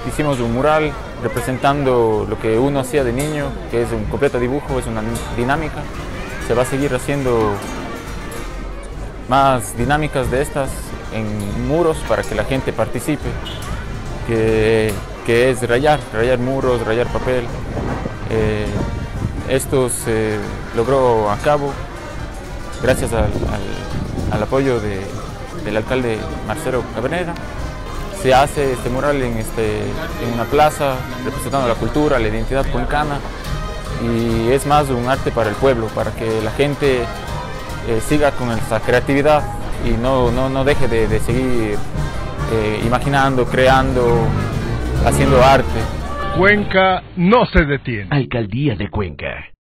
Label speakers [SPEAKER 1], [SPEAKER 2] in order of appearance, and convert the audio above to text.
[SPEAKER 1] hicimos un mural representando lo que uno hacía de niño, que es un completo dibujo, es una dinámica. Se va a seguir haciendo más dinámicas de estas en muros para que la gente participe, que es rayar muros, rayar papel. Esto se logró a cabo gracias al apoyo del alcalde Marcelo Cabrera. Se hace este mural en una plaza representando la cultura, la identidad cuencana, y es más un arte para el pueblo, para que la gente siga con esta creatividad y no deje de seguir imaginando, creando, haciendo arte.
[SPEAKER 2] Cuenca no se detiene.
[SPEAKER 3] Alcaldía de Cuenca.